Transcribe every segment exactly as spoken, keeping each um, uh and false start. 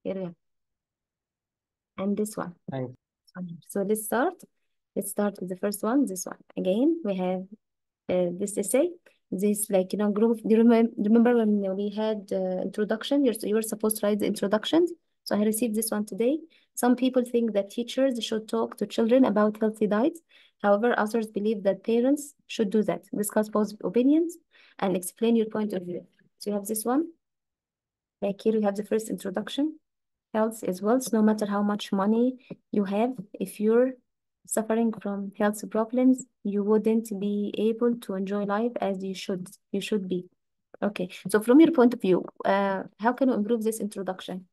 Here we have. And this one. Thanks. So let's start. Let's start with the first one, this one. Again, we have uh, this essay. This, like, you know, group. Do you remember, remember when we had uh, introduction? You're, you were supposed to write the introductions. So I received this one today. Some people think that teachers should talk to children about healthy diets. However, others believe that parents should do that. Discuss both opinions and explain your point of view. So you have this one. Like here, we have the first introduction. Health is wealth, no matter how much money you have. If you're suffering from health problems, you wouldn't be able to enjoy life as you should. You should be. Okay. So from your point of view, uh, how can you improve this introduction?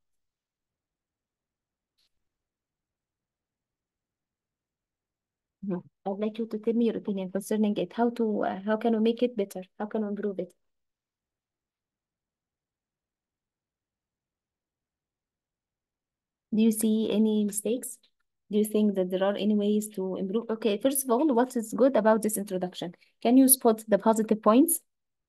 Mhm. I'd like you to tell me your opinion concerning it. How to, uh, how can we make it better? How can we improve it? Do you see any mistakes? Do you think that there are any ways to improve? Okay, first of all, what is good about this introduction? Can you spot the positive points?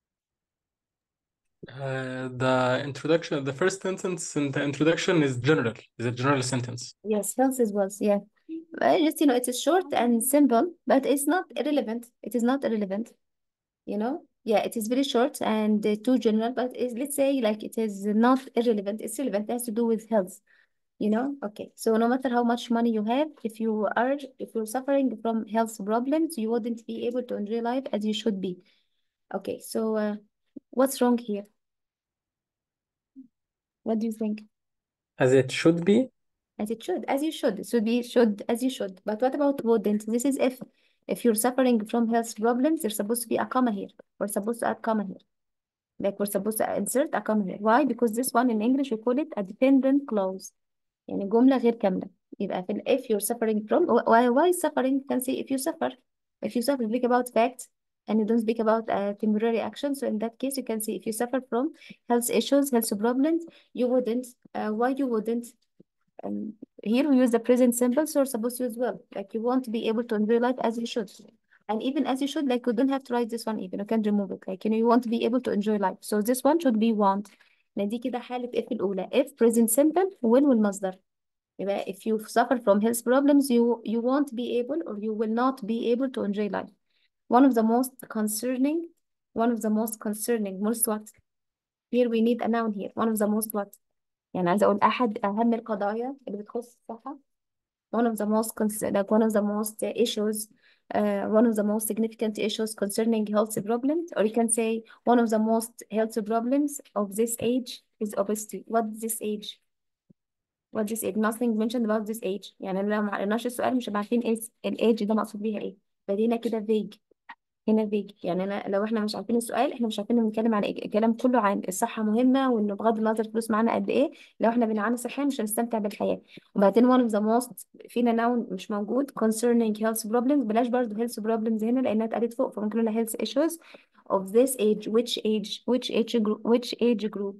Uh, the introduction, the first sentence in the introduction is general, is a general sentence. Yes, health is wealth. Yeah. Well, just, you know, it's short and simple, but it's not irrelevant. It is not irrelevant, you know? Yeah, it is very short and uh, too general, but it's, let's say like it is not irrelevant. It's relevant. It has to do with health, you know? Okay. So no matter how much money you have, if you are, if you're suffering from health problems, you wouldn't be able to enjoy life as you should be. Okay. So uh, what's wrong here? What do you think? As it should be. As it should, as you should. It should be should as you should. But what about wouldn't? This is if if you're suffering from health problems, there's supposed to be a comma here. We're supposed to add comma here. Like we're supposed to insert a comma here. Why? Because this one in English we call it a dependent clause. يعني جملة غير كاملة. يبقى في ال- if you're suffering from why why suffering? You can say if you suffer. If you suffer, speak about facts and you don't speak about a temporary action. So in that case, you can say if you suffer from health issues, health problems, you wouldn't. Uh, why you wouldn't? Um, here we use the present simple, so we're supposed to use will. Like you want to be able to enjoy life as you should. And even as you should, like you don't have to write this one even. You can remove it. Like, you know, you want to be able to enjoy life. So this one should be want. لأن دي كده حالة if الأولى. If present simple will والمصدر. يبقى if you suffer from health problems, you you won't be able or you will not be able to enjoy life. One of the most concerning, one of the most concerning, most what? Here we need a noun here. One of the most what? يعني عايزة أقول أحد أهم القضايا اللي بتخص الصحة. One of the most cons- like one of the most uh, issues, uh, one of the most significant issues concerning health problems, or you can say one of the most health problems of this age is obesity. What this age? What this age? Nothing mentioned about this age. يعني لو ما قريناش السؤال مش هنبقى عارفين ايه الايج ده مقصود بيها ايه. بدينا كده vague. هنا فيج يعني انا لو احنا مش عارفين السؤال احنا مش عارفين بنتكلم عن ايه. الكلام كله عن الصحه مهمه وانه بغض النظر الفلوس معانا قد ايه، لو احنا بنعاني صحيا مش هنستمتع بالحياه. وبعدين one of the most فينا noun مش موجود concerning health problems، بلاش برضه health problems هنا لانها اتقالت فوق، فممكن نقول health issues of this age. which age which age group which age group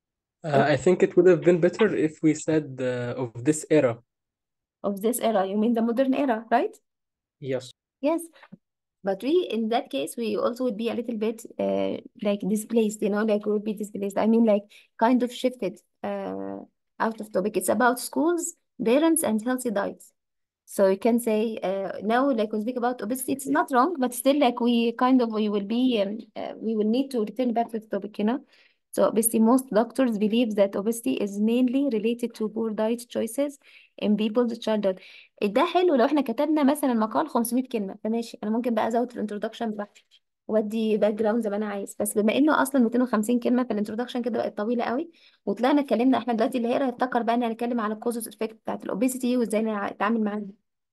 Uh, I think it would have been better if we said uh, of this era. of this era. You mean the modern era, right? Yes. Yes. But we, in that case, we also would be a little bit uh, like displaced, you know, like we would be displaced. I mean, like kind of shifted uh, out of topic. It's about schools, parents, and healthy diets. So you can say uh, now, like we speak about obesity, it's not wrong, but still, like we kind of we will be um, uh, we will need to return back to the topic, you know. So obesity, most doctors believe that obesity is mainly related to poor diet choices in people's childhood. ده حلو لو احنا كتبنا مثلا مقال خمسمية كلمة فماشي، انا ممكن بقى ازود في الانترودكشن بتاعتي وادي باك جراوند زي ما انا عايز. بس بما انه اصلا مئتين وخمسين كلمة في الانترودكشن كده بقت طويلة قوي، وطلعنا اتكلمنا احنا دلوقتي اللي هيقرا هيفتكر بقى ان هنتكلم على الكوزز افكت بتاعت الاوبيسيتي وازاي نتعامل معاها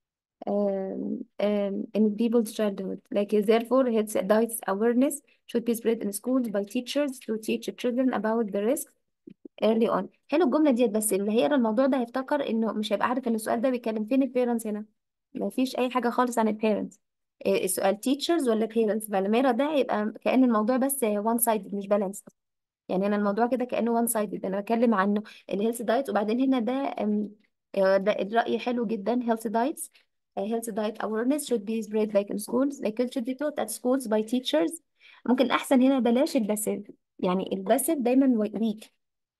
um, um, in people's childhood. Like therefore, health diets awareness should be spread in schools by teachers to teach children about the risks early on. حلو الجملة ديت، بس اللي هيقرا الموضوع ده هيفتكر انه مش هيبقى عارف ان السؤال ده بيتكلم فين البيرنتس هنا. ما فيش اي حاجة خالص عن البيرنتس. السؤال teachers ولا parents، فلما يقرا ده هيبقى كأن الموضوع بس one sided مش balanced. يعني انا الموضوع كده كأنه وان سايدد، انا بتكلم عنه الهيلث دايت وبعدين هنا ده أم، آه، ده الرأي حلو جدا. health diets uh, health diet awareness should be spread like in schools, like it should be taught at schools by teachers. ممكن احسن هنا بلاش الباسيف، يعني الباسيف دايما ويك.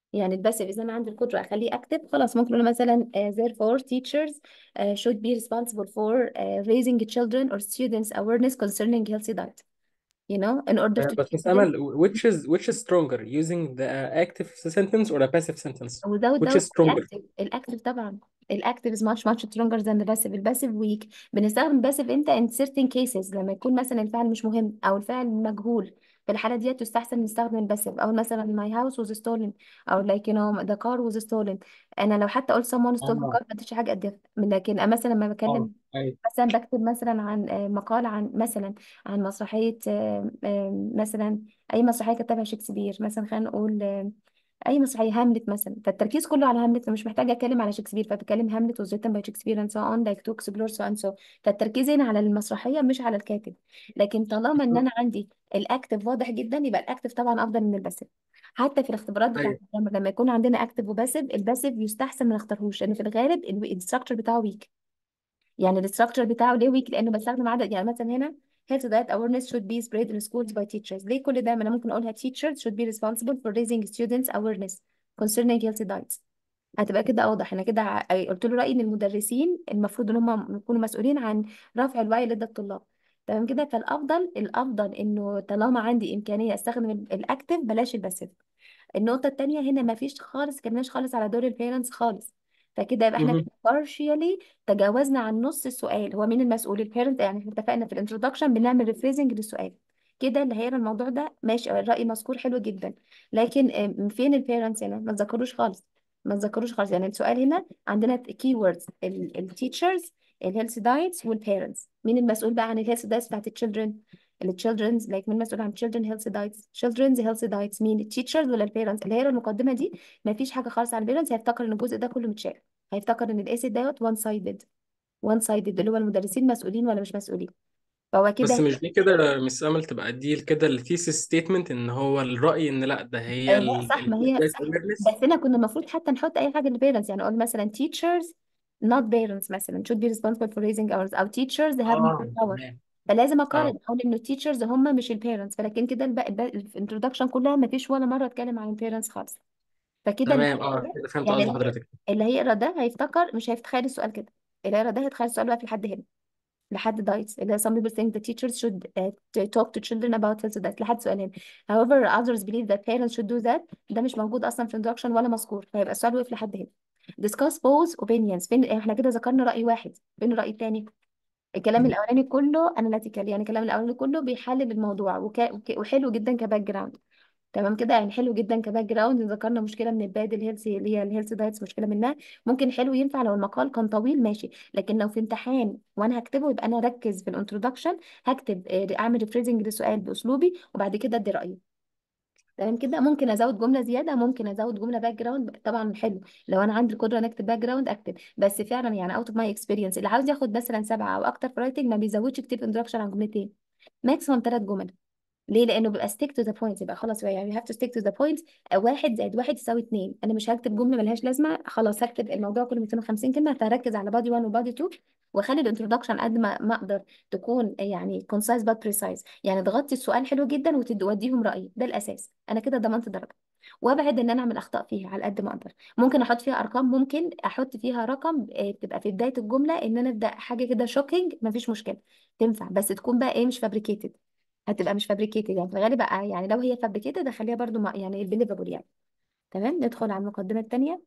يعني الباسيف اذا انا عندي القدره اخليه اكتف، خلاص ممكن اقول مثلا uh, therefore teachers uh, should be responsible for uh, raising children or students awareness concerning healthy diet, you know, in order Uh, to but teach Miss them. Amal, which is which is stronger, using the uh, active sentence or a passive sentence? without Which doubt is stronger? الاكتف، الاكتف طبعا. الاكتف is much much stronger than the passive. الباسيف weak. بنستخدم الباسيف امتى؟ in certain cases، لما يكون مثلا الفعل مش مهم او الفعل مجهول. في الحالة دي تستحسن نستخدم الباسيف، او مثلا my house was stolen، او like you know the car was stolen. انا لو حتى قلت someone stole the اه car ما اديتش حاجة اديها، لكن مثلا لما اه بتكلم ايوه. مثلا بكتب مثلا عن آه، مقال عن مثلا عن مسرحية آه، آه، مثلا أي مسرحية كتبها شكسبير، مثلا خلينا نقول آه، أي مسرحية هاملت مثلا، فالتركيز كله على هاملت، فمش محتاجة أتكلم على شكسبير، فبتكلم هاملت was written by Shakespeare and so on like to explore so and so. فالتركيز هنا على المسرحية مش على الكاتب. لكن طالما إن أنا عندي الأكتف واضح جدا، يبقى الأكتف طبعا أفضل من الباسيف. حتى في الاختبارات بتاعت ايوه الجامعة لما يكون عندنا أكتف وباسيف، الباسيف يستحسن ما نختارهوش، لأن في الغالب الستراكشر بتاعه ويك. يعني الاستراكشر بتاعه ليه ويك؟ لانه بستخدم عدد، يعني مثلا هنا health diet awareness should be spread in schools by teachers. ليه كل ده؟ ما انا ممكن اقولها teachers should be responsible for raising students awareness concerning healthy diets. هتبقى كده اوضح. انا كده ع- قلت له رايي ان المدرسين المفروض ان هم يكونوا مسؤولين عن رفع الوعي لدى الطلاب. تمام كده. فالافضل الافضل انه طالما عندي امكانيه استخدم ال- الاكتف بلاش الباسيف. النقطة التانية هنا ما فيش خالص، كناش خالص على دور البيرنتس خالص. فكده يبقى احنا مهم. partially تجاوزنا عن نص السؤال. هو مين المسؤول؟ البيرنت. يعني احنا اتفقنا في الانترودكشن بنعمل ريفريزنج للسؤال. كده اللي هيقرا الموضوع ده ماشي، الرأي مذكور حلو جدا. لكن آم، فين البيرنتس هنا؟ ما تذكروش خالص. ما تذكروش خالص. يعني السؤال هنا عندنا كي ووردز: التيتشرز، الهيلث دايتس، والبيرنتس. مين المسؤول بقى عن الهيلث دايتس بتاعت التشيلدرن؟ التشيلدرنز لايك مين مسؤول عن children healthy diets؟ children's healthy diets مين؟ التيتشرز ولا البيرنتس؟ اللي هي المقدمه دي ما فيش حاجه خالص عن البيرنتس. هيفتكر ان الجزء ده كله متشال. هيفتكر ان الايسي دوت وان سايدد. وان سايدد اللي هو المدرسين مسؤولين ولا مش مسؤولين. فهو بس كده. مش دي كده مس امل تبقى دي كده الثيسيس ستيتمنت، ان هو الرأي ان لا ده هي آه لا صح، ال ما هي ال صح. awareness. بس هنا كنا المفروض حتى نحط اي حاجه للبيرنتس، يعني اقول مثلا teachers not parents مثلا should be responsible for raising ours، او teachers have اه more power. تمام. فلازم اه اقارن اقول انه التيتشرز هم مش البيرنتس. فلكن كده الباقي الانترودكشن كلها ما فيش ولا مره اتكلم عن البيرنتس خالص. فكده اللي تمام اه هيقرا كده فهمت يعني قصد اللي حضرتك. اللي هيقرا ده هيفتكر، مش هيتخيل السؤال كده. اللي هيقرا ده هيتخيل السؤال واقف لحد هنا، لحد دايتس اللي هي some people think the teachers should uh, to talk to children about health diet لحد سؤال هنا. however others believe that parents should do that. ده مش موجود اصلا في introduction ولا مذكور، فهيبقى السؤال واقف لحد هنا. discuss both opinions. فين احنا كده ذكرنا رأي واحد؟ فين الرأي التاني؟ الكلام الاولاني كله analytical، يعني الكلام الاولاني كله بيحلل الموضوع وك... وك... وحلو جدا كباك جراوند. تمام كده. يعني حلو جدا كباك جراوند. ذكرنا مشكله من الباد الهيلثي اللي هي الهيلث دايتس، مشكله منها. ممكن حلو ينفع لو المقال كان طويل ماشي. لكن لو في امتحان وانا هكتبه، يبقى انا اركز في الانترودكشن. هكتب آه، اعمل ريفريزنج للسؤال باسلوبي، وبعد كده ادي رايي. تمام كده. ممكن ازود جمله زياده، ممكن ازود جمله باك جراوند طبعا حلو. لو انا عندي القدره ان اكتب باك جراوند اكتب. بس فعلا يعني اوت اوف ماي اكسبيرينس اللي عاوز ياخد مثلا سبعه او اكتر في رايتنج ما بيزودش كتير انترودكشن عن جملتين، ماكسيموم ثلاث جمل. ليه؟ لانه بيبقى stick to the point. يبقى خلاص يعني you have to stick to the point. آه، واحد زائد واحد يساوي اتنين. انا مش هكتب جمله ملهاش لازمه، خلاص هكتب الموضوع كله مئتين وخمسين كلمه، فهركز على بادي واحد وبادي اتنين. واخلي الانترودكشن قد ما ما اقدر تكون يعني concise but precise. يعني تغطي السؤال حلو جدا وتوديهم رايي، ده الاساس. انا كده ضمنت درجه. وابعد ان انا اعمل اخطاء فيها على قد ما اقدر. ممكن احط فيها ارقام، ممكن احط فيها رقم آه، تبقى في بدايه الجمله ان انا ابدا حاجه كده شوكينج، مفيش مشكله. تنفع، بس تكون بقى ايه؟ مش فابريكيتد. هتبقى مش فابريكيتد. يعني في الغالب بقى يعني لو هي فابريكيتد اخليها برضو ما يعني بيليفابل يعني. تمام. ندخل على المقدمه الثانيه.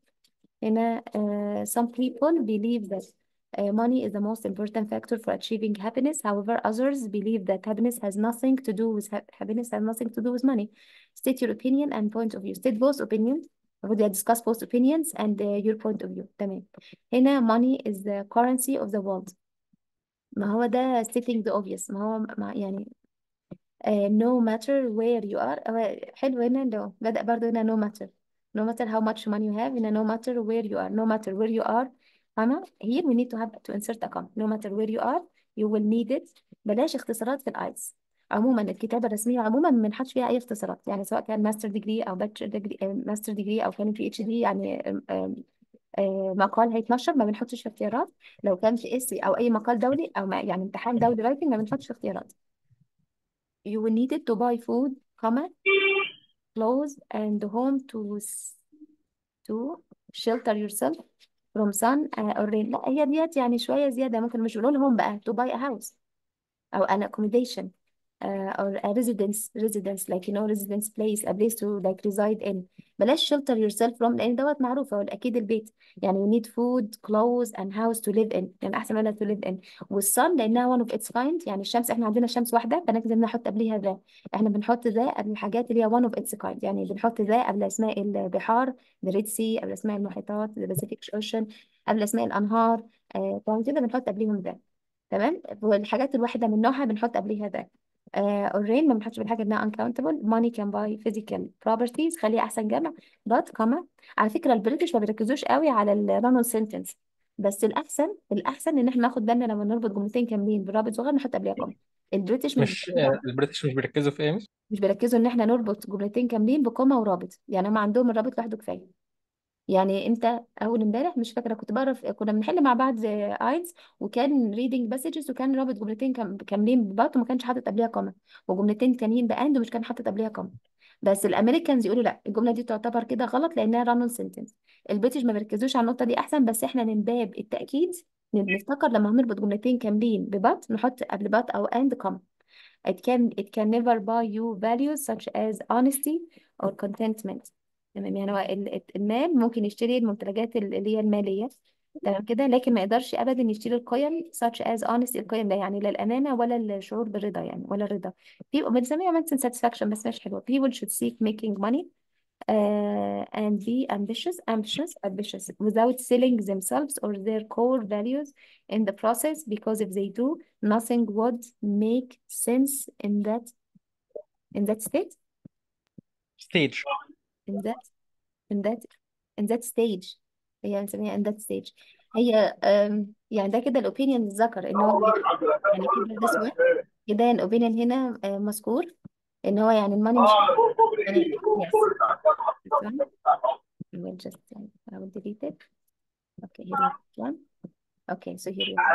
هنا uh, some people believe that uh, money is the most important factor for achieving happiness. However, others believe that happiness has nothing to do with ha happiness has nothing to do with money. State your opinion and point of view. State both opinions. المفروض discuss both opinions and uh, your point of view. تمام. هنا money is the currency of the world. ما هو ده stating the obvious. ما هو ما يعني uh, no matter where you are. هو حلو هنا لو بدأ برضو هنا no matter. No matter how much money you have. هنا no matter where you are. No matter where you are. فاهمة؟ Here we need to have to insert a comma. No matter where you are you will need it. بلاش اختصارات في الايس. عموما الكتابة الرسمية عموما ما بنحطش فيها أي اختصارات. يعني سواء كان ماستر ديجري أو باتشر ديجري، ماستر ديجري أو كان بي اتش دي يعني آم، آم، آه، مقال هيتنشر ما بنحطش في اختيارات. لو كان في اسي أو أي مقال دولي أو ما يعني امتحان دولي رايتنج ما بنحطش اختيارات. You will need it to buy food, comma, clothes and home tools. to shelter yourself from sun uh, or rain. لا هي ديت يعني شوية زيادة، ممكن مش بنقول لهم بقى to buy a house أو an accommodation uh, or a residence residence like you know residence place a place to like reside in. بلاش shelter yourself from لأن دوت معروف هو أكيد البيت. يعني you need food clothes and house to live in، يعني أحسن ولا to live in. والsun لأنها one of its kind، يعني الشمس إحنا عندنا شمس واحدة فلازم نحط قبليها ذا. إحنا بنحط ذا قبل الحاجات اللي هي one of its kind، يعني بنحط ذا قبل أسماء البحار the Red Sea، قبل أسماء المحيطات the Pacific Ocean، قبل أسماء الأنهار آه فعشان كده بنحط قبليهم ذا. تمام. والحاجات الواحدة من نوعها بنحط قبليها ذا. آه الرين ما بنحطش بالحاجة انها uncountable. money can buy physical properties، خليها احسن جمع. but كما على فكرة البريتش ما بيركزوش قوي على الرانون سنتنس، بس الاحسن الاحسن ان احنا ناخد بالنا لما نربط جملتين كاملين برابط صغير نحط قبلها كوما. البريتش مش مش بيركزوا آه، البريتش مش بيركزوا في ايه مش؟ مش بيركزوا ان احنا نربط جملتين كاملين بكوما ورابط، يعني هم عندهم الرابط لوحده كفاية. يعني انت اول امبارح مش فاكره كنت بعرف كنا بنحل مع بعض اينز، وكان ريدنج باسجز وكان رابط جملتين كام- كاملين ببعض وما كانش حاطط قبلها كوما، وجملتين تانيين باند ومش كان حاطط قبلها كوما. بس الامريكانز يقولوا لا الجمله دي تعتبر كده غلط لانها رانون سنتنس. البريتش ما بيركزوش على النقطه دي احسن، بس احنا من باب التاكيد نفتكر لما هنربط جملتين كاملين ببعض نحط قبل بعض او اند كوما. It can it can never buy you values such as honesty or contentment. تمام. يعني هو ال- المال ممكن يشتري المنتجات ال- اللي هي المالية، تمام كده، لكن ما يقدرش ابدا يشتري القيم such as honesty. القيم ده يعني لا الامانه ولا الشعور بالرضا، يعني ولا الرضا. في بنسميها mental satisfaction بس مش حلوه. people should seek making money uh, and be ambitious ambitious ambitious without selling themselves or their core values in the process, because if they do, nothing would make sense in that in that state ستيج. in that in that in that stage. هي بنسميها in that stage. هي أم، يعني ده كده الاوبينيون الذكر ان هو يعني كده ده سؤال كده الاوبينيون هنا آه، مذكور ان هو يعني الماني مش يعني yes this one I will just يعني I will delete it. Okay, here is this one. Okay, so here is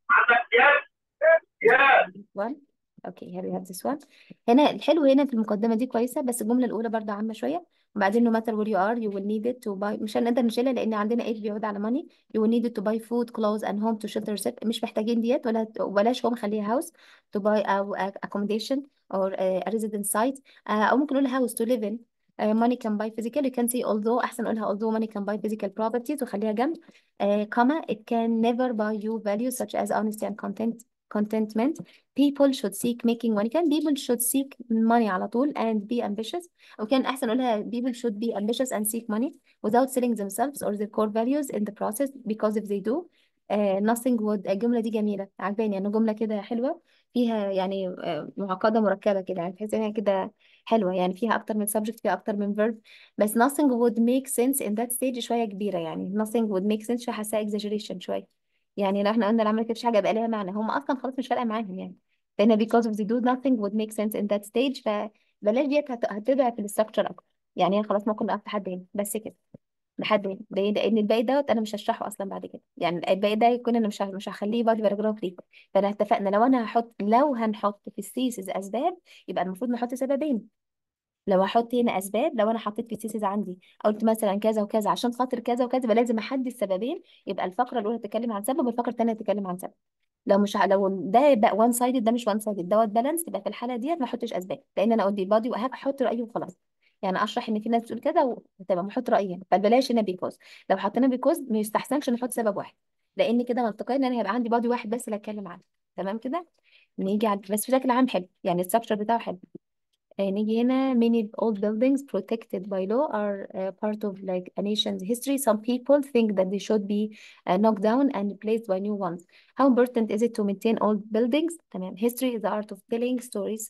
one. اوكي here we have this one. هنا الحلو هنا في المقدمة دي كويسة، بس الجملة الأولى برضه عامة شوية. وبعدين no matter where you are you will need it to buy، مش هنقدر نشيلها لأن عندنا ايه بيعود على money. you will need it to buy food clothes and home to shelter yourself. مش محتاجين ديت ولا بلاش home خليها house to buy أو accommodation or a residence site. آه، أو ممكن نقول house to live in. آه، money can buy physical you can say although، أحسن نقولها although money can buy physical properties وخليها جنب. آه، comma it can never buy you values such as honesty and content contentment. people should seek making money. كان people should seek money على طول and be ambitious، وكان أحسن أقولها people should be ambitious and seek money without selling themselves or their core values in the process, because if they do uh, nothing would. الجملة دي جميلة عجباني، يعني جملة كده حلوة فيها يعني آه، معقدة مركبة كده، يعني تحس إنها كده حلوة، يعني فيها أكتر من subject فيها أكتر من verb. بس nothing would make sense in that stage شوية كبيرة، يعني nothing would make sense شوية حاسة exaggeration شوية. يعني لو احنا قلنا العمل كده مفيش حاجة يبقى لها معنى، هم أصلا خلاص مش فارقة معاهم يعني. لان because of the do nothing would make sense in that stage، فبلاش ديت هت- هتضعف الاستراكشر اكتر. يعني هي خلاص ممكن نقف لحد هنا بس كده، لحد هنا ده لان الباقي دوت انا مش هشرحه اصلا بعد كده، يعني الباقي ده يكون انا مش ه- مش هخليه بادي باراجراف ليه. فانا اتفقنا لو انا هحط لو هنحط في الثيسز اسباب يبقى المفروض نحط سببين. لو هحط هنا اسباب، لو انا حطيت في الثيسز عندي قلت مثلا كذا وكذا عشان خاطر كذا وكذا، يبقى لازم احدد سببين. يبقى الفقره الاولى تتكلم عن سبب والفقره الثانيه تتكلم عن سبب. لو مش ع- لو ده بقى وان سايدد ده مش وان سايدد دوت بالانس، يبقى في الحاله ديت ما احطش اسباب، لان انا اودي بادي وهحط رايي وخلاص. يعني اشرح ان في ناس بتقول كده وتمام احط رايي، فبلاش هنا بيكوز. لو حطينا بيكوز ما يستحسنش نحط سبب واحد، لان كده منطقيا ان انا هيبقى عندي بادي واحد بس اللي اتكلم عنه. تمام كده. نيجي على بس بشكل عام حلو، يعني الستراكشر بتاعه حلو. آه، نيجي هنا many old buildings protected by law are uh, part of like a nation's history. Some people think that they should be uh, knocked down and replaced by new ones. How important is it to maintain old buildings? تمام. History is the art of telling stories.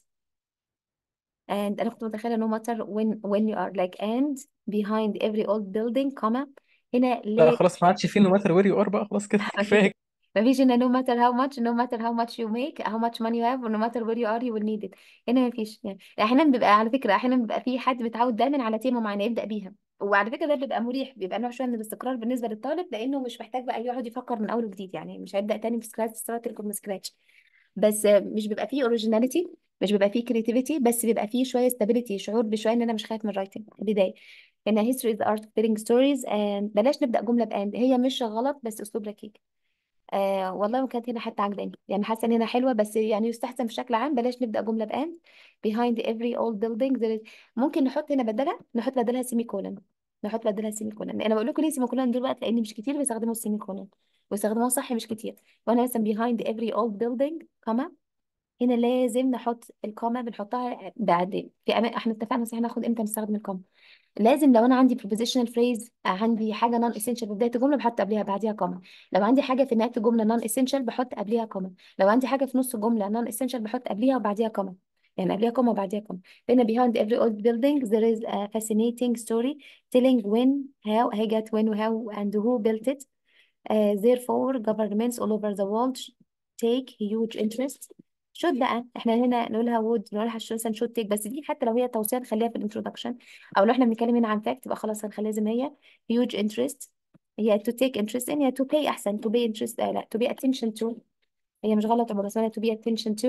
And أنا كنت متخيلة no matter when when you are like and behind every old building comma. هنا لا ليه؟ خلاص ما عادش في نو ماتر وير يو ار بقى، خلاص كده مفيش كفايه. مفيش هنا no matter how much no matter how much you make how much money you have no matter where you are you will need it. هنا مفيش يعني. احيانا بيبقى على فكرة احيانا بيبقى في حد متعود دايما على تيمة معينة يبدأ بيها، وعلى فكرة ده بيبقى مريح، بيبقى نوع شوية من الاستقرار بالنسبة للطالب، لأنه مش محتاج بقى يقعد يفكر من أول وجديد، يعني مش هيبدأ تاني في سكراتش ستارت من سكراتش. بس مش بيبقى فيه اوريجيناليتي، مش بيبقى فيه كريتيفيتي، بس بيبقى فيه شوية stability، شعور بشوية ان انا مش خايف من الرايتنج بداية. هنا history is the art of telling stories and بلاش نبدأ جملة بأند، هي مش غلط بس أسلوب ركيك. آه والله كانت هنا حتى عجباني، يعني حاسة إن هنا حلوة، بس يعني يستحسن بشكل عام بلاش نبدأ جملة بأند. behind every old building there is. ممكن نحط هنا بدلها، نحط بدلها سيمي كولن. نحط بدلها سيمي كولن. أنا بقول لكم ليه سيمي كولن دلوقتي، لأن مش كتير بيستخدموا السيمي كولن، ويستخدموها صح مش كتير. وأنا مثلا behind every old building كما، هنا لازم نحط الكوما، بنحطها بعدين في أمان. احنا اتفقنا بس احنا هناخد امتى نستخدم الكوما. لازم لو انا عندي prepositional phrase، عندي حاجه non essential في بدايه الجمله بحط قبلها بعديها كوما. لو عندي حاجه في نهايه الجمله non essential بحط قبلها كوما. لو عندي حاجه في نص الجمله non essential بحط قبلها وبعديها كوما. يعني قبلها كوما وبعديها كوما. هنا behind every old building there is a fascinating story telling when how هي جت when و how and who built it. Uh, therefore governments all over the world take huge interest. should بقى احنا هنا نقولها would، نقولها should مثلا should take، بس دي حتى لو هي توصية نخليها في الانترودكشن. او لو احنا بنتكلم هنا عن fact يبقى خلاص هنخليها زي ما هي huge interest. هي to take interest in، هي to pay احسن to pay interest، آه لا to pay attention to. هي مش غلط عمر، اسمها to be attention to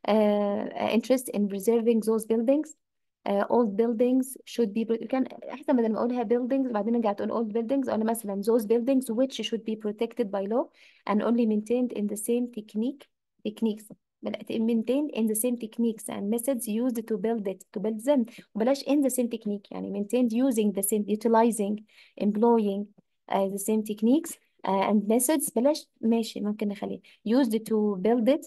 uh, interest in preserving those buildings. uh, old buildings should be كان احسن بدل ما اقولها buildings وبعدين ارجع تقول old buildings، اقول مثلا those buildings which should be protected by law and only maintained in the same technique techniques maintained in the same techniques and methods used to build it to build them. وبلاش in the same technique، يعني maintained using the same utilizing employing uh, the same techniques uh, and methods. بلاش ماشي ممكن نخليه used to build it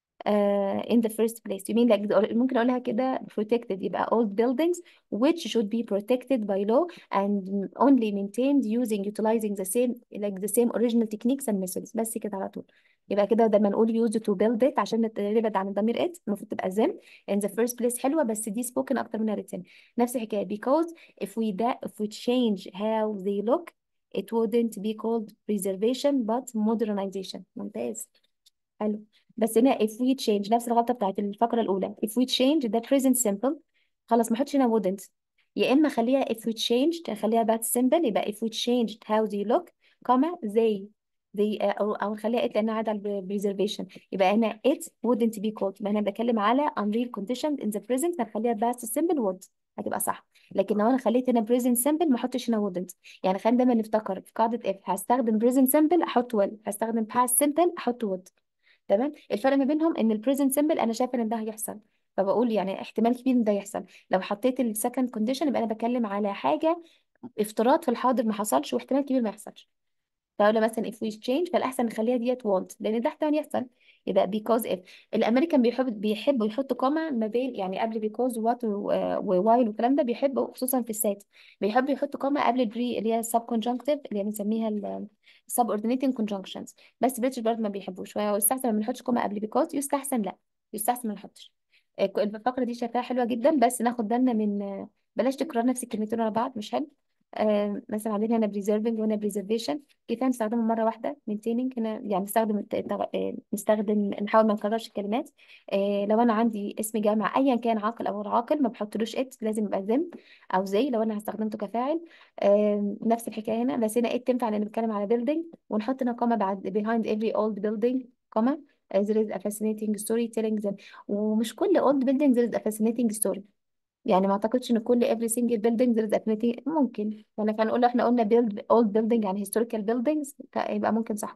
uh, in the first place. You mean like ممكن أقولها كده protected، يبقى old buildings which should be protected by law and only maintained using utilizing the same like the same original techniques and methods. بس كده على طول. يبقى كده لما نقول used to build it عشان نبعد عن الضمير it المفروض تبقى them in the first place. حلوة بس دي spoken أكتر منها written. نفس الحكاية because if we da if we change how they look it wouldn't be called preservation but modernization. ممتاز. حلو. بس هنا if we change نفس الغلطة بتاعت الفقرة الأولى. if we change ده present simple، خلاص ما احطش هنا wouldn't. يا إما خليها if we changed نخليها past simple، يبقى if we changed how they look comma they they آه، أو أو نخليها it لأنها عادة على ال preservation. يبقى هنا it wouldn't be called، يبقى أنا بتكلم على unreal condition in the present هنخليها past simple would، هتبقى صح. لكن لو أنا خليت هنا present simple ما احطش هنا wouldn't. يعني خلينا دايما نفتكر في قاعدة if هستخدم present simple أحط will، هستخدم past simple أحط would. تمام. الفرق ما بينهم ان البريزنت سيمبل انا شايفه ان ده هيحصل، فبقول يعني احتمال كبير ان ده يحصل. لو حطيت السكند كونديشن يبقى انا بتكلم على حاجه افتراض في الحاضر ما حصلش واحتمال كبير ما يحصلش. فلو مثلا if we change فالاحسن نخليها ديت want لان ده احتمال يحصل. يبقى because if. الامريكان بيحب بيحبوا يحطوا كوما ما بين يعني قبل because what ووايل والكلام ده، بيحبوا خصوصا في السات بيحبوا يحطوا كوما قبل البري اللي هي sub conjunctive اللي هي بنسميها ال subordinating conjunctions. بس بريتش برضه ما بيحبوش، ويستحسن ما بنحطش كوما قبل because، يستحسن لا يستحسن ما نحطش. آه، الفقرة دي شايفاها حلوة جدا بس ناخد بالنا من آه، بلاش تكرار نفس الكلمتين ورا بعض مش حلو. آه مثلا عندنا هنا preserving وهنا preservation، كفايه نستخدمهم مره واحده. maintaining هنا يعني نستخدم الت- التغ- آه، نستخدم نحاول ما نكررش الكلمات. آه لو انا عندي اسم جامع ايا كان عاقل او غير عاقل ما بحطلوش ات، لازم يبقى them او زي لو انا استخدمته كفاعل. آه نفس الحكايه هنا، بس هنا ات تنفع لان بنتكلم على building ونحط هنا كوما بعد behind every old building كوما. there is a fascinating story telling them. ومش كل old building there is a fascinating story، يعني ما اعتقدش ان كل every single building there is affinity. ممكن يعني كان نقول احنا قلنا build old building يعني historical buildings ف- يبقى ممكن صح.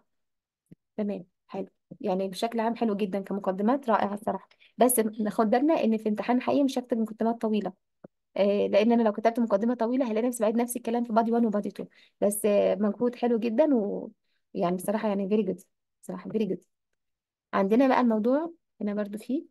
تمام حلو. يعني بشكل عام حلو جدا كمقدمات رائعة الصراحة. بس ناخد بالنا ان في امتحان حقيقي مش هكتب مقدمات طويلة. آه لان انا لو كتبت مقدمة طويلة هلاقي نفسي بعيد نفس الكلام في بادي واحد وبادي اتنين. بس آه مجهود حلو جدا و يعني بصراحة يعني very good. صراحة very good. عندنا بقى الموضوع هنا برضو فيه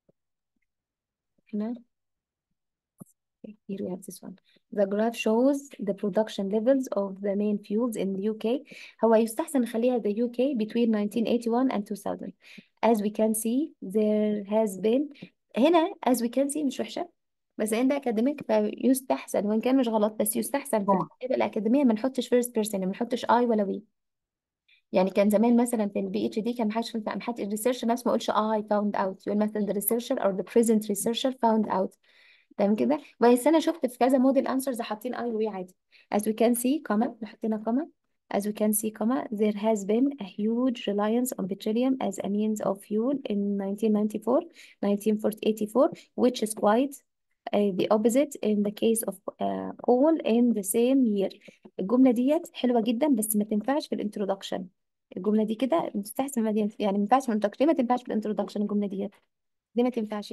هنا. Here we have this one. The graph shows the production levels of the main fuels in the U K. هو يستحسن نخليها the U K between nineteen eighty-one and two thousand. As we can see there has been. هنا as we can see مش وحشة، بس عند academic فيستحسن وإن كان مش غلط بس يستحسن في الكتابة الأكاديمية ما نحطش first person، ما نحطش I ولا we. يعني كان زمان مثلا في البي اتش دي كان محدش ما حد الريسيرش نفسه ما يقولش I found out، يقول مثلا the researcher or the present researcher found out. تمام كده. بس انا شفت في كذا موديل انسرز حاطين اي وي عادي. as we can see كما حطينا كما. as we can see كما there has been a huge reliance on petroleum as a means of fuel in nineteen ninety-four nineteen eighty-four which is quite uh, the opposite in the case of uh, all in the same year. الجملة ديت حلوة جدا بس ما تنفعش في الانترودكشن. الجملة دي كده مستحسن ما دي- يعني ما ينفعش في الانترودكشن. ليه ما تنفعش في الانترودكشن الجملة ديت؟ ليه ما تنفعش؟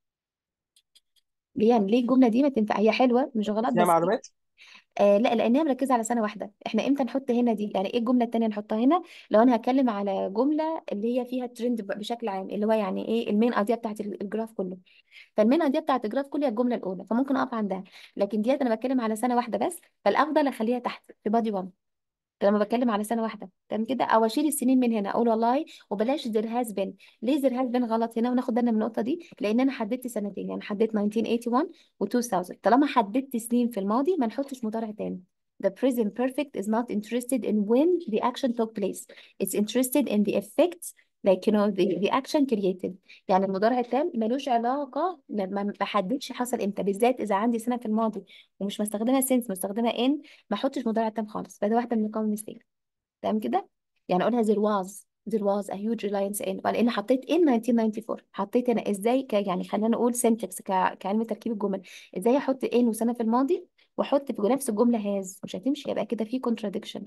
ليه يعني ليه الجملة دي ما تنفع؟ هي حلوة مش غلط فيها بس. معلومات. آه لا، لانها مركزه على سنه واحده. احنا امتى نحط هنا دي؟ يعني ايه الجمله التانيه نحطها هنا؟ لو انا هتكلم على جمله اللي هي فيها ترند بشكل عام، اللي هو يعني ايه المين ايديا بتاعت ال- الجراف كله. فالمين ايديا بتاعت الجراف كله هي الجمله الاولى، فممكن اقف عندها. لكن ديت انا بتكلم على سنه واحده بس، فالافضل اخليها تحت في بادي واحد لما بتكلم على سنه واحده. تمام كده، او اشيل السنين من هنا اقول والله وبلاش there has been. ليه there has been غلط هنا؟ وناخد بالنا من النقطه دي، لان انا حددت سنتين، يعني حددت ألف وتسعمية وواحد و ألفين. طالما حددت سنين في الماضي ما نحطش مضارع تاني. The present perfect is not interested in when the action took place. It's interested in the effects, like you know the, the action created. يعني المضارع التام ملوش علاقة، ما ما بحددش حصل امتى، بالذات إذا عندي سنة في الماضي ومش مستخدمة since، مستخدمة in، ما احطش مضارع تام خالص. فده واحدة من القوانين المثالية. تمام كده. يعني اقولها there was there was a huge reliance in، لان حطيت in ألف وتسعمية وأربعة وتسعين. حطيت هنا ازاي ك يعني خلينا نقول syntax ك... كعلم تركيب الجمل. ازاي احط in وسنه في الماضي واحط في نفس الجمله has؟ مش هتمشي، يبقى كده في contradiction.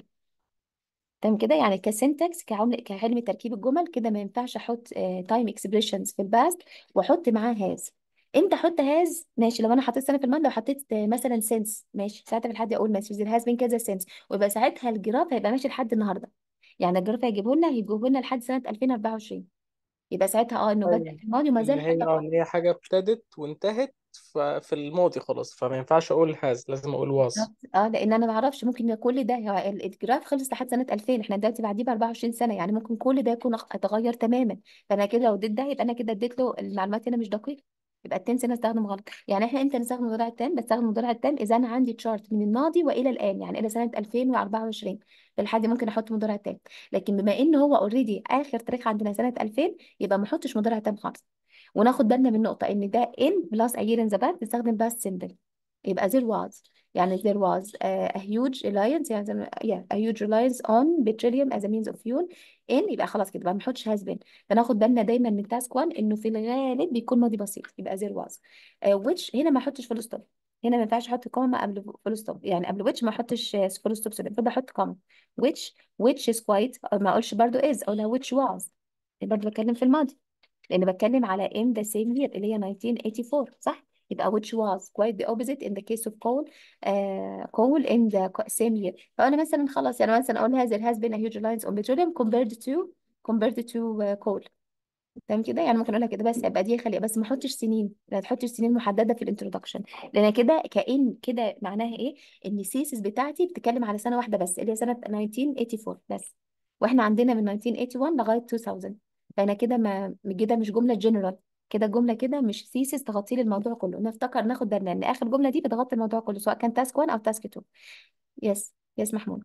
تمام كده، يعني كسنتكس كعمل كعلم تركيب الجمل كده ما ينفعش احط تايم اكسبريشنز في الباست واحط معاه هاز. امتى احط هاز؟ ماشي لو انا حطيت سنه في الماضي، لو حطيت آه، مثلا سنس، ماشي ساعتها في الحد اقول ماشي there has been كذا سنس، ويبقى ساعتها الجراف هيبقى ماشي لحد النهارده. يعني الجراف هيجيبه لنا هيجيبه لنا لحد سنه ألفين وأربعة وعشرين. يبقى ساعتها اه انه بدأ أيوة. في الماضي وما اللي زال هي حتى. اه اللي هي حاجة ابتدت وانتهت ف- في الماضي خلاص، فما ينفعش اقول هاز، لازم اقول واز. بالظبط. اه لان انا ما اعرفش، ممكن يكون كل ده هو ال- الجراف خلص لحد سنه ألفين، احنا دلوقتي بعديه ب أربعة وعشرين سنه، يعني ممكن كل ده يكون أخ- اتغير تماما. فانا كده لو اديت ده يبقى انا كده اديت له المعلومات هنا مش دقيقه. يبقى التنس هنا استخدم غلط. يعني احنا امتى نستخدم المضارع التام؟ بستخدم المضارع التام اذا انا عندي تشارت من الماضي والى الان، يعني الى سنه ألفين وأربعة وعشرين. في الحاله دي ممكن احط مضارع تام. لكن بما ان هو اوريدي اخر تاريخ عندنا سنه ألفين، يبقى ما احطش مضارع تام خالص. وناخد بالنا من نقطة إن ده in plus a year in the past بنستخدم past simple. يبقى there was، يعني there was uh, a huge reliance، يعني زي ما- yeah, a huge reliance on petroleum as a means of fuel in. يبقى خلاص كده بقى ما نحطش has been. فناخد بالنا دايما من task one إنه في الغالب بيكون ماضي بسيط، يبقى there was. uh, which هنا ما احطش full stop. هنا ما ينفعش احط كوما قبل full stop، يعني قبل which ما احطش uh, full stop. سوري، المفروض احط كوما. which which is quite، ما اقولش برضو is، اقولها which was. برضو بتكلم في الماضي، لأن بتكلم على in the same year اللي هي ألف وتسعمية وثمانية وثمانين، صح؟ يبقى which was quite the opposite in the case of coal uh, coal in the co- same year. فأنا مثلا خلاص، يعني مثلا أقولها there has been a huge reliance on petroleum compared to compared to uh, coal. تمام كده، يعني ممكن اقولها كده بس يبقى دي خليها، بس ما احطش سنين، لا تحطش سنين محدده في الانترودكشن. لان كده كأن كده معناها ايه؟ ان السيسس بتاعتي بتتكلم على سنه واحده بس اللي هي سنه ألف وتسعمية وأربعة وثمانين بس، واحنا عندنا من ألف وتسعمية وواحد لغايه ألفين. فانا كده ما كده مش جمله جنرال، كده جمله كده مش سيسس تغطي لي الموضوع كله. نفتكر ناخد بالنا ان اخر جمله دي بتغطي الموضوع كله سواء كان تاسك واحد او تاسك اتنين. يس يس محمود.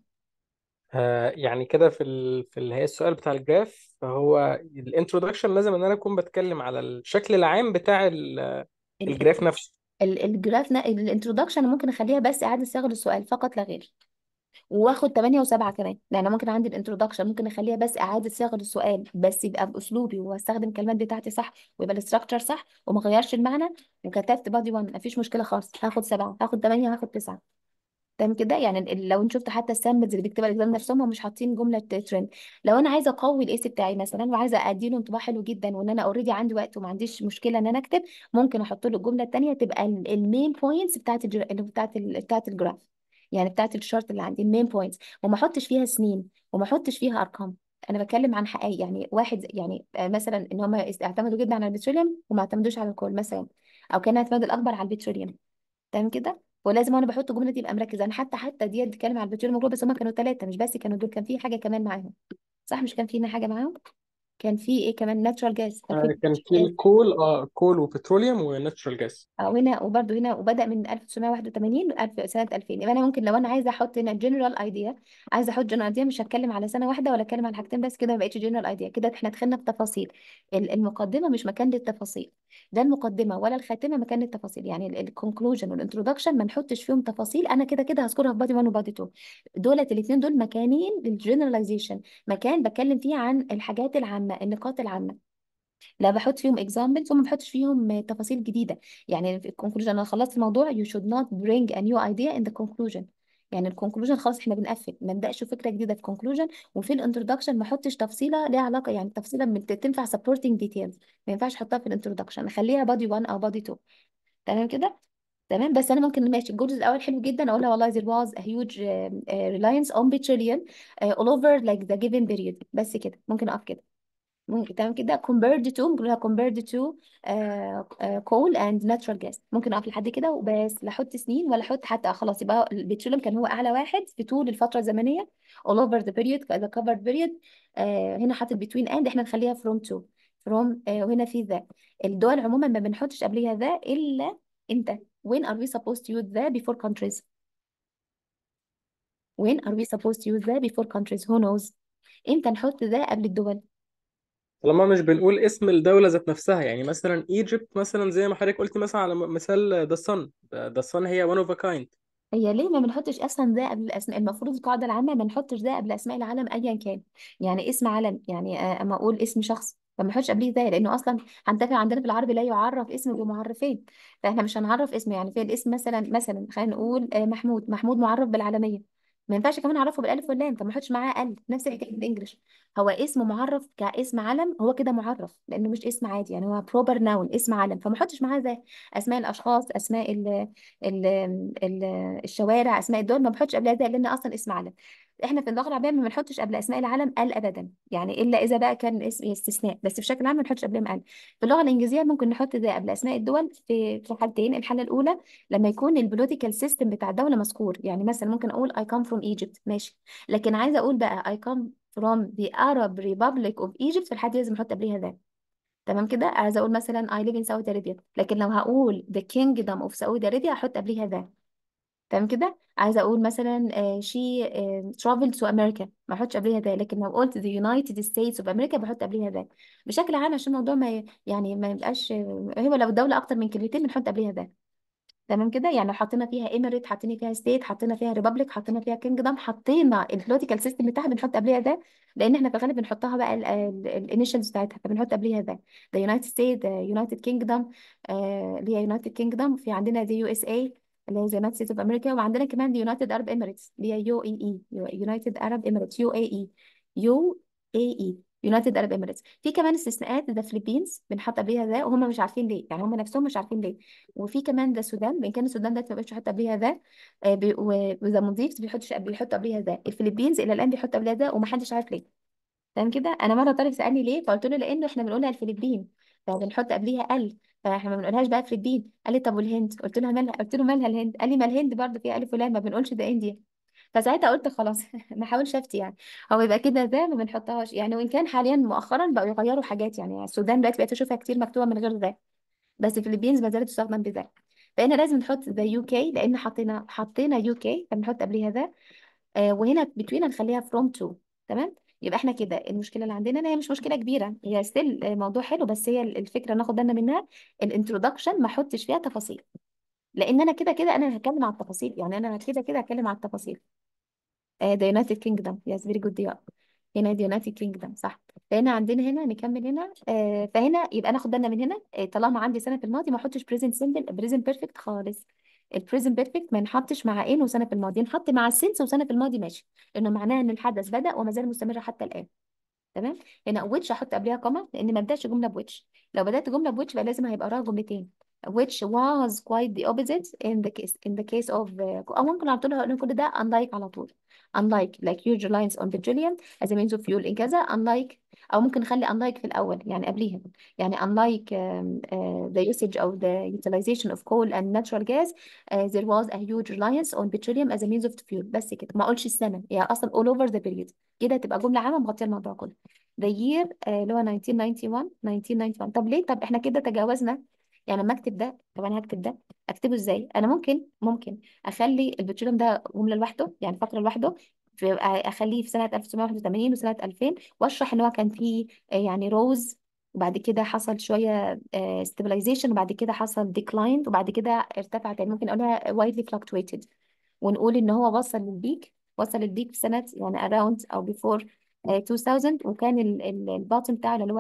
آه يعني كده في ال... في اللي هي السؤال بتاع الجراف، فهو الانترودكشن لازم ان انا اكون بتكلم على الشكل العام بتاع ال- الجراف نفسه. الجراف الانترودكشن ممكن اخليها بس اعاده صياغه السؤال فقط لا غير. واخد ثمانية و7 كمان، لان ممكن عندي الانترودكشن ممكن اخليها بس اعاده صياغه السؤال بس يبقى باسلوبي واستخدم الكلمات بتاعتي صح ويبقى الاستراكشر صح وما غيرش المعنى. وكتبت بادي واحد مفيش مشكله خالص، هاخد سبعة هاخد ثمانية هاخد تسعة. تمام كده، يعني ال- لو انت شفت حتى السامبلز اللي بيكتبها الاكزام نفسهم هم مش حاطين جمله ترند. لو انا عايزه اقوي الايس بتاعي مثلا وعايزه اديله انطباع حلو جدا وان انا اوريدي عندي وقت وما عنديش مشكله ان انا اكتب، ممكن احط له الجمله الثانيه تبقى المين بوينتس بتاعت الجرا... اللي بتاعت ال... بتاعت الجراف، يعني بتاعت الشارت اللي عندي المين بوينتس، وما احطش فيها سنين وما احطش فيها ارقام. انا بتكلم عن حقائق، يعني واحد يعني آه، مثلا ان هم اعتمدوا جدا على البتروليوم وما اعتمدوش على الكول مثلا، او كان الاعتماد الاكبر على البتروليوم. تمام كده. ولازم وانا بحط الجمله دي ابقى مركزه. انا حتى حتى دي بتتكلم على البترول الموجود، بس هم كانوا ثلاثه مش بس كانوا دول، كان في حاجه كمان معاهم. صح مش كان في هنا حاجه معاهم؟ كان في ايه كمان؟ ناتشورال جاز، كان في آه كان ناتشورال في جاز. الكول، اه كول وبتروليوم وناتشرال جاز. او هنا وبرده هنا، وبدا من ألف وتسعمية وواحد وثمانين ألف سنه ألفين. يبقى انا ممكن لو انا عايزه احط هنا جنرال ايديا، عايزه احط جنرال ايديا مش هتكلم على سنه واحده ولا اتكلم على حاجتين بس، كده ما بقتش جنرال ايديا. كده احنا دخلنا في تفاصيل. ال- المقدمه مش مكان للتفاصيل. ده المقدمه ولا الخاتمه مكان للتفاصيل، يعني الكونكلوجن والانترودكشن ما نحطش فيهم تفاصيل. انا كده كده هذكرها في بادي واحد وبادي اتنين. دولت الاثنين دول مكانين للجنراليزيشن، مكان بتكلم فيه عن الحاجات العامه النقاط العامه. لا بحط فيهم examples وما بحطش فيهم تفاصيل جديدة. يعني في الكونكلوجن انا خلصت الموضوع you should not bring a new idea in the conclusion. يعني الكونكلوجن خلاص احنا بنقفل، ما نبداش فكرة جديدة في conclusion. وفي الانترودكشن ما احطش تفصيلة ليها علاقة، يعني تفصيلة من- تنفع supporting details، ما ينفعش احطها في الانترودكشن، اخليها body one او body two. تمام كده. تمام. بس انا ممكن ماشي الجزء الاول حلو جدا اقولها والله there was a huge uh, uh, reliance on petroleum uh, all over like the given period، بس كده ممكن اقف كده. ممكن تمام كده compared to ممكن نقولها compared to آه آه coal and natural gas. ممكن اقف لحد كده وبس، لا احط سنين ولا احط حتى، آه خلاص يبقى البتروليوم كان هو اعلى واحد في طول الفتره الزمنيه all over the period the covered period. آه هنا حاطط between and احنا نخليها from to from آه وهنا في ذا. الدول عموما ما بنحطش قبلها ذا الا امتى. when are we supposed to use the before countries. when are we supposed to use the before countries who knows. امتى نحط ذا قبل الدول. طالما مش بنقول اسم الدولة ذات نفسها، يعني مثلا ايجيبت مثلا زي ما حضرتك قلت مثلا على م- مثال ذا صن. ذا صن هي one of a kind. هي ليه ما بنحطش اصلا ده قبل الاسماء؟ المفروض القاعده العامه ما نحطش ده قبل اسماء العالم ايا كان. يعني اسم علم، يعني آه، اما اقول اسم شخص فما نحطش قبليه ده، لانه اصلا هنتفق عندنا في العربي لا يعرف اسم بمعرفين. فاحنا مش هنعرف اسم، يعني في الاسم مثلا مثلا خلينا نقول آه، محمود. محمود معرف بالعالميه، ما ينفعش كمان اعرفه بالالف واللام، فما نحطش معاه ال. نفس الحكايه في الانجليش، هو اسم معرف كاسم علم، هو كده معرف لانه مش اسم عادي، يعني هو بروبر ناون اسم علم، فما نحطش معاه ده. اسماء الاشخاص، اسماء ال ال ال الشوارع، اسماء الدول ما بحطش قبلها ده لان اصلا اسم علم. احنا في اللغه العربيه ما بنحطش قبل اسماء العالم ال ابدا، يعني الا اذا بقى كان اسم استثناء، بس بشكل عام ما بنحطش قبلهم ال. في اللغه الانجليزيه ممكن نحط ده قبل اسماء الدول في في حالتين. الحاله الاولى لما يكون البوليتيكال سيستم بتاع الدوله مذكور، يعني مثلا ممكن اقول I come from Egypt ماشي، لكن عايزه اقول بقى I come from the Arab Republic of Egypt، في الحالة دي لازم احط قبلها ده. تمام كده. عايزه اقول مثلا I live in Saudi Arabia، لكن لو هقول the Kingdom of Saudi Arabia احط قبلها ده. تمام كده. عايزه اقول مثلا آه، she آه، traveled to America ما احطش قبلها ده، لكن لو قلت the United States of America بحط قبلها ده. بشكل عام عشان الموضوع ما ي- يعني ما يبقاش آه، هو لو الدوله اكتر من كلمتين بنحط قبلها ده. تمام كده. يعني لو حطينا فيها ايميريت، حطينا فيها ستيت، حطينا فيها ريبابليك، حطينا فيها كينجدم، حطينا البوليتيكال سيستم بتاعها بنحط قبلها ده، لان احنا في الغالب بنحطها بقى الانيشالز بتاعتها فبنحط قبلها ده. ده يونايتد ستيت، يونايتد كينجدم، اللي هي يونايتد كينجدم. في عندنا دي يو اس اي اللي هي يونايتد ستيتس اوف امريكا، وعندنا كمان دي يونايتد ارب اميريتس اللي هي يو اي اي، يونايتد ارب اميريتس يو اي اي. يو اي اي يونايتد ارب اميريتس. في كمان استثناءات، ده فiliبينز بنحط قبلها ده وهم مش عارفين ليه، يعني هم نفسهم مش عارفين ليه. وفي كمان ده السودان، وان كان السودان ده ما بقتش يحط قبلها ده. آه، بي- و- وذا مالديفز بيحطش بيحط قبلها ده. الفلبينز الى الان بيحط قبلها ده ومحدش عارف ليه. تمام كده. انا مره طالب سالني ليه، فقلت له لانه احنا بنقولها الفلبين فبنحط قبليها ال، فاحنا ما بنقولهاش بقى فلبين. قال لي طب والهند؟ قلت له مالها، قلت له مالها الهند؟ قال لي ما الهند برضه فيها الف ولام، ما بنقولش ده انديا. فساعتها قلت خلاص ما احاولش افتي يعني. هو يبقى كده ده ما بنحطهاش يعني، وان كان حاليا مؤخرا بقوا يغيروا حاجات، يعني السودان دلوقتي بقيت اشوفها كتير مكتوبه من غير ده، بس الفلبينز ما زالت تستخدم بذا. فهنا لازم نحط ذا يو كي لان حطينا حطينا يو كي فبنحط قبليها ذا. آه وهنا بتوين هنخليها فروم تو. تمام. يبقى احنا كده المشكله اللي عندنا إن هي مش مشكله كبيره، هي ستيل موضوع حلو، بس هي الفكره ناخد بالنا منها الانترودكشن ما احطش فيها تفاصيل، لان انا كده كده انا هتكلم على التفاصيل، يعني انا كده كده هتكلم على التفاصيل. آه ده يونايتد كينجدم، يس فيري جود. هنا دي يونايتد كينجدم صح. فهنا عندنا هنا نكمل هنا آه فهنا يبقى ناخد بالنا من هنا آه طالما عندي سنه في الماضي ما احطش بريزنت سيمبل بريزنت بيرفكت خالص. البريزنت بيرفكت ما نحطش مع ان وسنه في الماضي، نحط مع السنس وسنه في الماضي ماشي، لانه معناه ان الحدث بدأ وما زال مستمر حتى الان. تمام. هنا which احط قبلها كوما لان ما بداتش جمله بويتش. لو بدات جمله بويتش بقى لازم هيبقى وراها جملتين which was quite the opposite in the case in the case of uh, او ممكن على طول هقول كل ده unlike على طول. unlike like huge reliance on petroleum as a means of fuel in كذا unlike. او ممكن نخلي unlike في الاول يعني قبليها، يعني unlike um, uh, the usage of the utilization of coal and natural gas uh, there was a huge reliance on petroleum as a means of fuel. بس كده ما اقولش السنه، هي يعني اصلا all over the period كده تبقى جمله عامه مغطيه الموضوع كله. the year آه، اللي هو ألف وتسعمية وواحد وتسعين ألف وتسعمية وواحد وتسعين. طب ليه؟ طب احنا كده تجاوزنا. يعني لما اكتب ده، طب انا هكتب ده اكتبه ازاي؟ انا ممكن ممكن اخلي البتروليوم ده جمله لوحده، يعني فقره لوحده، في اخليه في سنه ألف وتسعمية وواحد وثمانين وسنه ألفين، واشرح ان هو كان فيه آه، يعني روز، وبعد كده حصل شويه ستابلايزيشن، وبعد كده حصل ديكلاين، وبعد كده ارتفع تاني. ممكن اقولها widely fluctuated، ونقول ان هو وصل للبيك، وصل للبيك في سنه يعني around او before آه، ألفين، وكان الباطن بتاعه اللي هو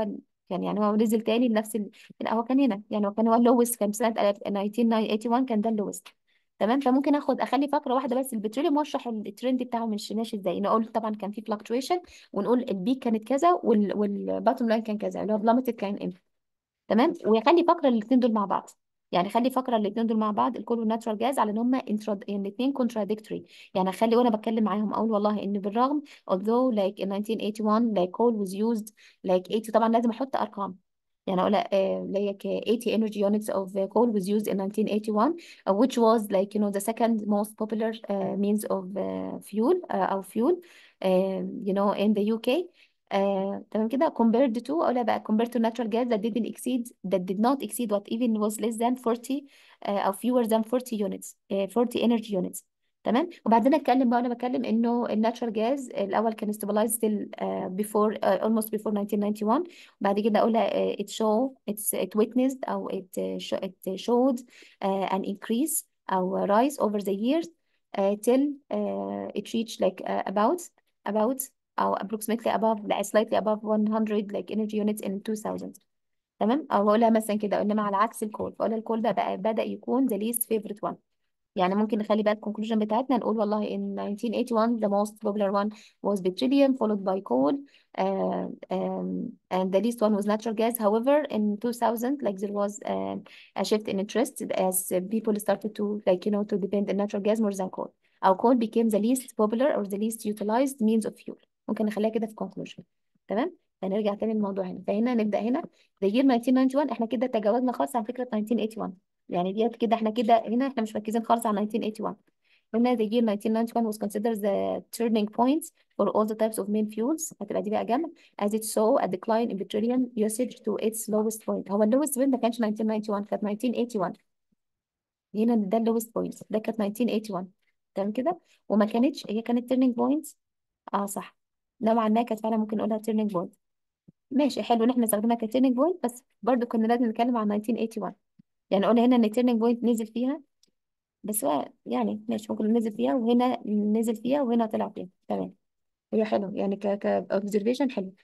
كان يعني هو نزل تاني لنفس ال... لا هو كان هنا، يعني هو كان هو اللوست، كان في سنة ألف تسعمية وواحد وثمانين كان ده اللوست. تمام. فممكن اخد اخلي فقره واحده بس البتروليوم واشرح الترند بتاعه مش ماشي ازاي، نقول طبعا كان في فلكتويشن، ونقول البيك كانت كذا وال والباتوم لاين كان كذا، اللي هو بلامتد كان امتى. تمام. ويخلي فقره الاثنين دول مع بعض، يعني خلي فقره الاثنين دول مع بعض الكول والناتشورال جاز على ان هم انترا، يعني الاثنين كونتراديكتوري. يعني اخلي وانا بتكلم معاهم اقول والله ان بالرغم although like in nineteen eighty-one like coal was used like eighty، طبعا لازم احط ارقام. يعني اقول آه، like eighty energy units of coal was used in nineteen eighty-one uh, which was like you know the second most popular uh, means of uh, fuel uh, or fuel uh, you know in the U K. آه، تمام كده. compared to أقولها بقى compared to natural gas that didn't exceed that did not exceed what even was less than forty آه، أو fewer than forty units آه، forty energy units. تمام. وبعدين اتكلم بقى، انا بتكلم انه الناتشورال جاز الاول كان stabilized till uh, before uh, almost before nineteen ninety-one. بعد كده اقولها uh, it show it's it witnessed او it uh, show, it showed uh, an increase او rise over the years uh, till uh, it reached like uh, about about أو approximately above like slightly above one hundred like energy units in two thousand. تمام. أو أقولها مثلا كده، إنما على عكس الكول فأقول الكول ده بقى بدأ يكون the least favorite one. يعني ممكن نخلي بقى الكونكلوجن بتاعتنا نقول والله in nineteen eighty-one the most popular one was petroleum followed by coal uh, um, and the least one was natural gas. However in two thousand like there was uh, a shift in interest as people started to like you know to depend on natural gas more than coal. أو coal became the least popular or the least utilized means of fuel. ممكن نخليها كده في conclusion. تمام. فنرجع تاني للموضوع هنا، فهنا نبدأ هنا the year nineteen ninety-one احنا كده تجاوزنا خالص عن فكرة nineteen eighty-one. يعني ديت كده احنا كده هنا احنا مش مركزين خالص على nineteen eighty-one. هنا the year nineteen ninety-one was considered the turning point for all the types of main fuels. هتبقى دي بقى جمع as it saw a decline in petroleum usage to its lowest point. هو ال lowest point ما كانش nineteen ninety-one، كانت nineteen eighty-one. هنا ده ال lowest point ده كانت nineteen eighty-one. تمام كده. وما كانتش هي كانت turning point. اه صح، نوعا ما كانت فعلا ممكن نقولها turning point. ماشي حلو ان احنا استخدمناها كturning point، بس برضو كنا لازم نتكلم عن nineteen eighty-one. يعني قلنا هنا ان turning point نزل فيها، بس هو يعني ماشي ممكن ننزل فيها وهنا نزل فيها وهنا طلع فيها. تمام. هي حلو يعني ك ك observation حلو.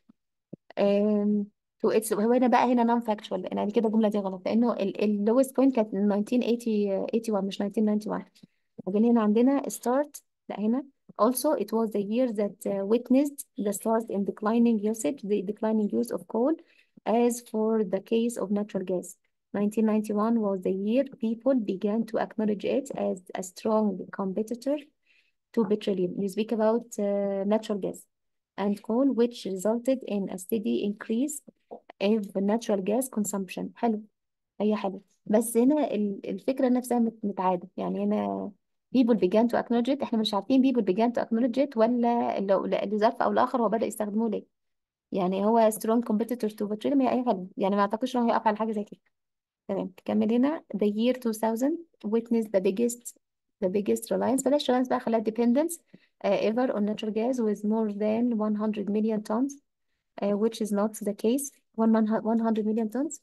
أم... تو اتس هو هنا بقى هنا non factual، يعني كده الجملة دي غلط لأنه ال ال lowest point كانت nineteen eighty-one مش nineteen ninety-one. وبعدين هنا عندنا start، لا هنا also it was the year that uh, witnessed the start in declining usage the declining use of coal as for the case of natural gas. nineteen ninety-one was the year people began to acknowledge it as a strong competitor to petroleum. You speak about uh, natural gas and coal which resulted in a steady increase in the natural gas consumption. حلو. هي حلو. بس هنا ال- الفكرة نفسها مت- متعادة، يعني هنا people began to acknowledge it، احنا مش عارفين people began to acknowledge it ولا لو- لظرف او لاخر هو بدأ يستخدموه ليه. يعني هو strong competitor to petroleum هي اي حاجة، يعني ما اعتقدش انه هيقف على حاجة زي كده. تمام. تكمل هنا the year two thousand witnessed the biggest the biggest reliance، بلاش reliance بقى خلاها dependence uh, ever on natural gas with more than one hundred million tons uh, which is not the case. one man- one hundred million tons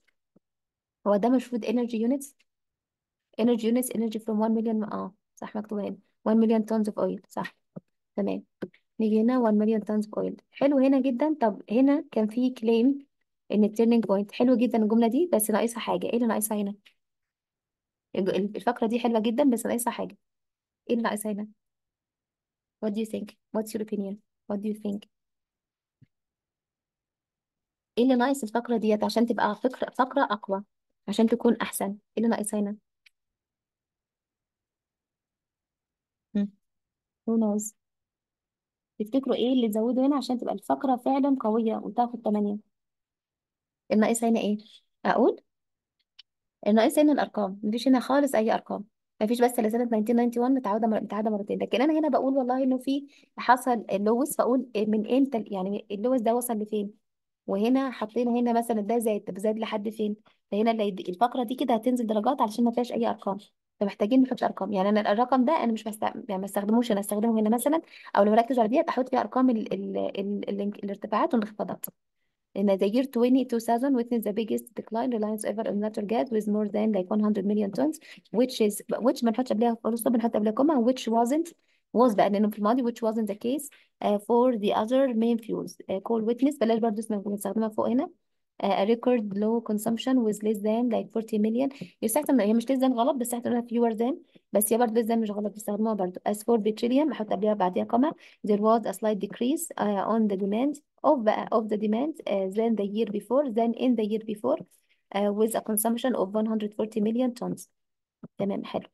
هو ده المفروض energy units energy units energy from one million اه صح مكتوبة هنا one million tons of oil صح. تمام. نيجي هنا one million tons of oil حلو هنا جدا. طب هنا كان في claim ان التيرنينج بوينت حلو جدا الجملة دي، بس ناقصها حاجة. ايه اللي ناقصها هنا؟ الج- الفقرة دي حلوة جدا بس ناقصها حاجة. ايه اللي ناقصها هنا؟ what do you think what's your opinion what do you think؟ ايه اللي ناقص الفقرة ديت عشان تبقى فقرة فقرة أقوى، عشان تكون أحسن؟ ايه اللي ناقصها هنا؟ هم، who knows؟ تفتكروا ايه اللي تزوده هنا عشان تبقى الفقرة فعلا قوية وتاخد تمانية؟ الناقص هنا ايه؟ اقول الناقص هنا الارقام، مفيش هنا خالص اي ارقام. مفيش بس الا سنه nineteen ninety-one متعوده مر- متعاده مرتين. لكن انا هنا بقول والله انه في حصل اللوز، فاقول من امتى يعني اللوز ده وصل لفين. وهنا حطينا هنا مثلا ده زاد، طب زاد لحد فين؟ فهنا اللي يد- الفقره دي كده هتنزل درجات علشان ما فيهاش اي ارقام. فمحتاجين نحط ارقام. يعني انا الرقم ده انا مش بست... يعني ما استخدموش، انا استخدمه هنا مثلا، او لو ركز على ديت احط فيها ارقام ال... ال... ال... ال... الارتفاعات والانخفاضات. In the year twenty two thousand witnessed the biggest decline reliance ever on natural gas with more than like one hundred million tons which is which ما نحطش قبلها فول ستوب، بنحط قبلها كوما which wasn't was بقى لانه في الماضي which wasn't the case uh, for the other main fuels uh, coal witness. بلاش برضه اسمها بنستخدمها فوق هنا uh, a record low consumption with less than like forty million. يستحسن هي مش less than غلط، بس يستحسن انها fewer than، بس هي برضه less than مش غلط، بيستخدموها برضه. as for petroleum احط قبلها بعديها كما there was a slight decrease uh, on the demand of بقى of the demand uh, than the year before than in the year before uh, with a consumption of one hundred forty million tons. تمام حلو.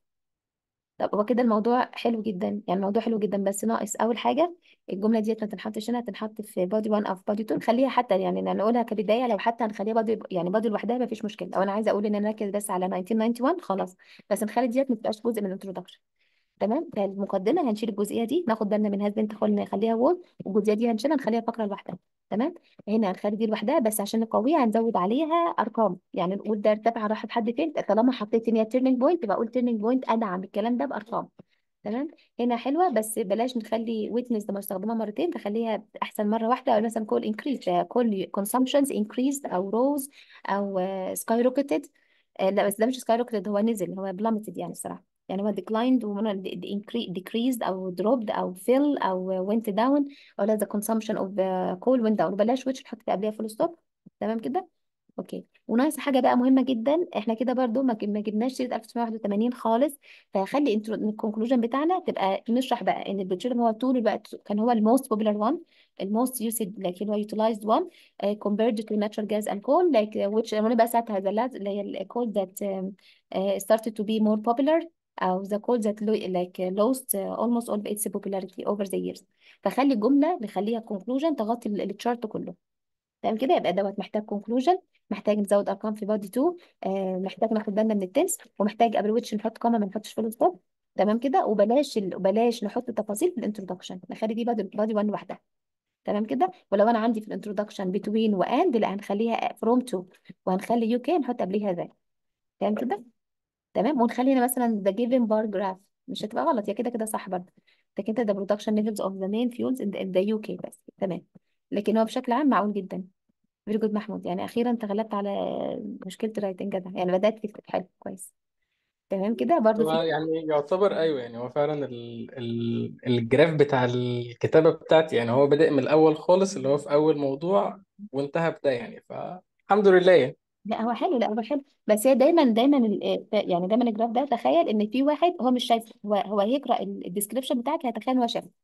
طب هو كده الموضوع حلو جدا، يعني الموضوع حلو جدا، بس ناقص اول حاجه الجمله ديت ما تنحطش هنا، تنحط في بادي واحد او في بادي اتنين. خليها حتى يعني نقولها كبدايه، لو حتى هنخليها بادي يعني بادي لوحدها ما فيش مشكله. لو انا عايزه اقول ان انا نركز بس على ألف وتسعمية وواحد خلاص، بس نخلي ديت ما تبقاش جزء من الانترودكشن. تمام. فالمقدمه هنشيل الجزئيه دي، ناخد بالنا من هذا بنت خلنا نخليها وول، والجزئيه دي هنشيلها نخليها فقره لوحدها. تمام. هنا هنخلي دي لوحدها، بس عشان نقويها هنزود عليها ارقام، يعني نقول ده ارتفع راح لحد فين. طالما حطيت ان هي تيرنينج بوينت يبقى اقول تيرنينج بوينت ادعم الكلام ده بارقام. تمام. هنا حلوه، بس بلاش نخلي ويتنس لما استخدمها مرتين، تخليها احسن مره واحده، او مثلا كول انكريز كول كونسامشنز انكريز او روز او سكاي روكيتد. لا بس ده مش سكاي روكيتد، هو نزل، هو بلامتد يعني الصراحه، يعني هو declined ومنه decreased او dropped او fell او went down، ولا the consumption of the coal went down. وبلاش which نحط قبلها فول ستوب. تمام كده. اوكي. وناقص حاجه بقى مهمه جدا، احنا كده برضو ما ما جبناش سيره ألف وتسعمية وواحد وتمانين خالص، فخلي الكونكلوجن بتاعنا تبقى نشرح بقى ان البترول هو طول الوقت كان هو الموست بوبولار وان، الموست يوسد لكن هو utilized one uh, compared to natural gas and coal like uh, which وانا بقى ساعتها the last اللي هي ال coal that um, uh, started to be more popular او the coal that lo like uh, lost uh, almost all of its popularity over the years. فخلي الجمله نخليها conclusion تغطي التشارت كله. تمام كده. يبقى دوت محتاج كونكلوجن، محتاج نزود ارقام في بادي اتنين، آه محتاج ناخد بالنا من التنس، ومحتاج قبل ويتش نحط كوما ما نحطش فول ستوب. تمام كده. وبلاش ال... وبلاش نحط تفاصيل في الانترودكشن، نخلي دي بادي بادي واحد لوحدها. تمام كده. ولو انا عندي في الانترودكشن بتوين واند، لا هنخليها فروم تو، وهنخلي يو كي نحط قبليها ذا. تمام كده. تمام. ونخلينا مثلا the given bar graph، مش هتبقى غلط، يا كده كده صح برضه. لكن انت the production levels of the main fuels in the, in the يو كي بس. تمام. لكن هو بشكل عام معقول جدا. فيري جود محمود، يعني اخيرا تغلبت على مشكله الرايتنج ده، يعني بدات تكتب حلو كويس. تمام كده. برضو هو في يعني يعتبر ايوه، يعني هو فعلا ال ال الجراف بتاع الكتابه بتاعتي، يعني هو بادئ من الاول خالص اللي هو في اول موضوع، وانتهى بده يعني، فالحمد لله يعني. لا هو حلو، لا هو حلو، بس هي دايما دايما ال- يعني دايما الجراف ده تخيل ان في واحد هو مش شايف، هو هو هيقرا الديسكربشن بتاعك هيتخيل ان هو شايف.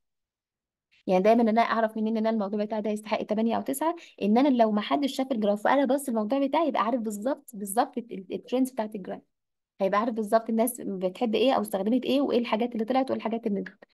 يعني دايما ان انا اعرف منين ان انا الموضوع بتاعي ده يستحق تمانية او تسعة، ان انا لو ما حدش شاف الجراف وانا بص الموضوع بتاعي يبقى عارف بالظبط بالظبط الترندز بتاعت الجراف، هيبقى عارف بالظبط الناس بتحب ايه او استخدمت ايه، وايه الحاجات اللي طلعت وايه الحاجات اللي نزلت.